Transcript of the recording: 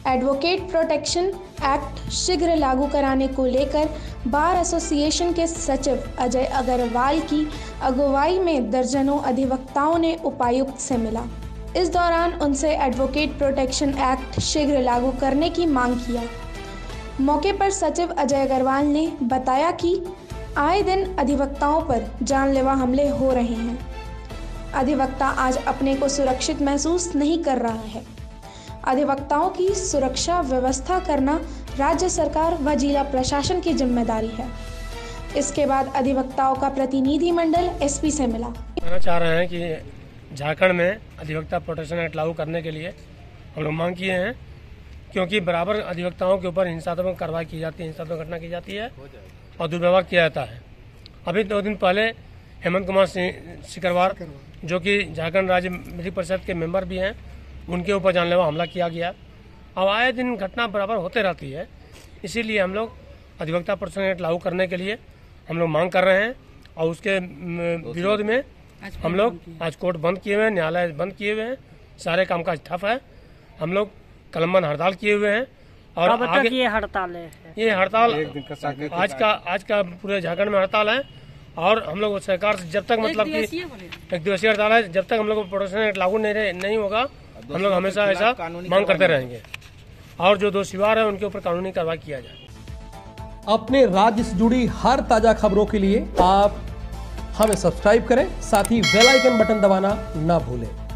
Advocate protection act शीघ्र लागू कराने को लेकर बार एसोसिएशन के सचिव अजय अग्रवाल की अगुवाई में दर्जनों अधिवक्ताओं ने उपायुक्त से मिला। इस दौरान उनसे एडवोकेट प्रोटेक्शन एक्ट शीघ्र लागू करने की मांग किया। मौके पर सचिव अजय अग्रवाल ने बताया कि आए दिन अधिवक्ताओं पर जानलेवा हमले हो रहे हैं। अधिवक्ता आज अपने को सुरक्षित महसूस नहीं कर रहा है। अधिवक्ताओं की सुरक्षा व्यवस्था करना राज्य सरकार व जिला प्रशासन की जिम्मेदारी है। इसके बाद अधिवक्ताओं का प्रतिनिधिमंडल एसपी से मिला। कहना चाह रहे हैं कि झारखंड में अधिवक्ता प्रोटेक्शन एक्ट लागू करने के लिए हम लोग मांग किए हैं, क्योंकि बराबर अधिवक्ताओं के ऊपर हिंसात्मक कार्रवाई की जाती है, हिंसात्मक घटना की जाती है और दुर्व्यवहार किया जाता है। अभी 2 दिन पहले हेमंत कुमार सिकरवार, जो कि झारखंड राज्य विधि परिषद के मेंबर भी हैं, उनके ऊपर जानलेवा हमला किया गया। अब आए दिन घटना बराबर होते रहती है, इसीलिए हम लोग अधिवक्ता प्रोटेक्शन एक्ट लागू करने के लिए हम लोग मांग कर रहे हैं और उसके विरोध में हम लोग आज कोर्ट बंद किए हुए हैं, न्यायालय बंद किए हुए हैं, सारे कामकाज ठप है। हम लोग कलमबंद हड़ताल किए हुए हैं और आगे ये हड़ताल आज का पूरे झारखंड में हड़ताल है। और हम लोग सरकार से जब तक मतलब कि एक दिवसीय हड़ताल है, जब तक हम लोग प्रोटेक्शन एक्ट लागू नहीं होगा, हम लोग हमेशा ऐसा मांग करते रहेंगे और जो दोषीवार है उनके ऊपर कानूनी कार्रवाई किया जाए। अपने राज्य से जुड़ी हर ताजा खबरों के लिए आप हमें सब्सक्राइब करें, साथ ही बेल आइकन बटन दबाना ना भूलें।